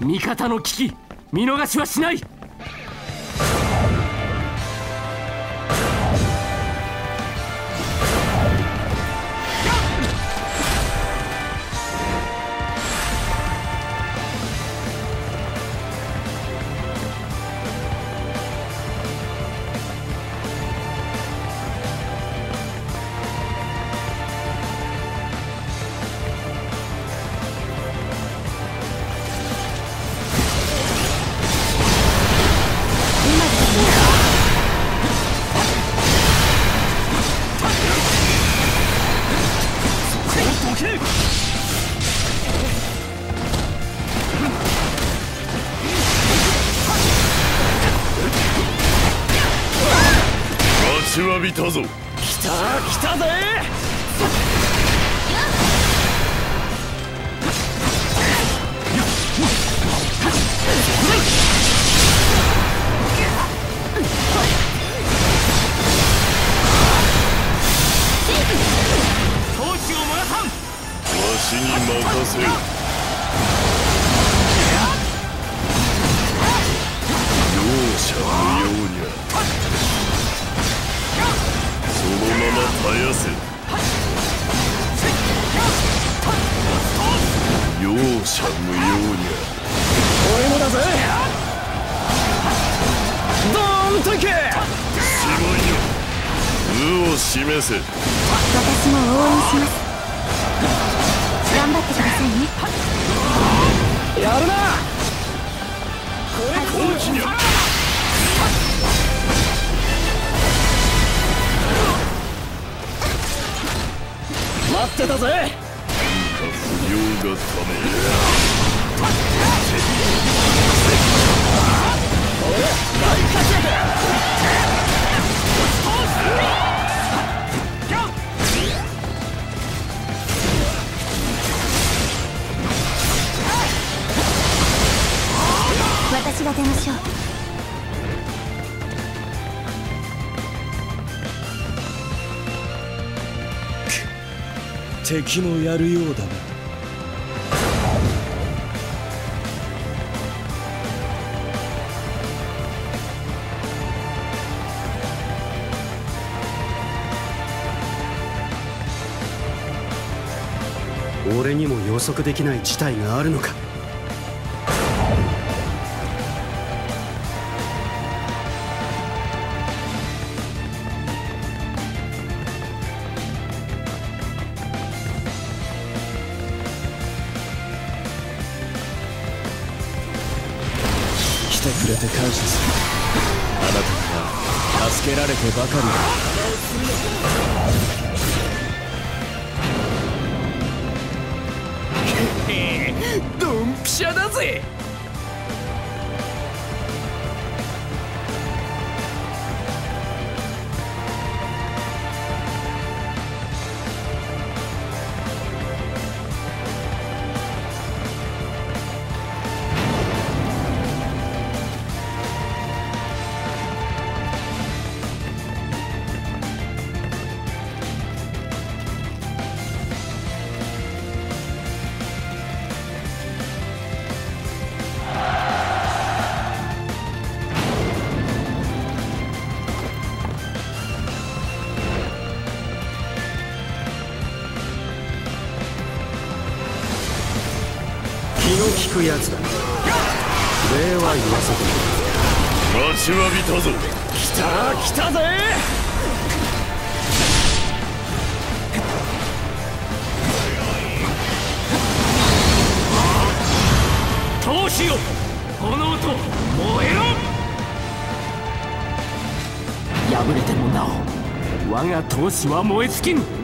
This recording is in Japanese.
味方の危機見逃しはしない。 待ちわびたぞ。 来たぜ。闘志をもらさん。 わしに任せよ。容赦無用にゃ。そのまま絶やせ。容赦無用にゃ。 俺もだぜ。ドーンといけ。 しまいよ。図を示せ。 私も応援します。頑張ってくださいね。 やるな。 大きにゃ。 待ってたぜ。 不良がため。 大活躍。 私が出ましょう。 敵もやるようだな。俺にも予測できない事態があるのか。来てくれて感謝する。あなたには助けられてばかりだ。 ドンピシャだぜ。 気の利くやつだ。礼は言わせてくれ。 待ちわびたぞ。 来たぜ。闘志よ、炎と燃えろ。敗れてもなお我が闘志は燃え尽きん。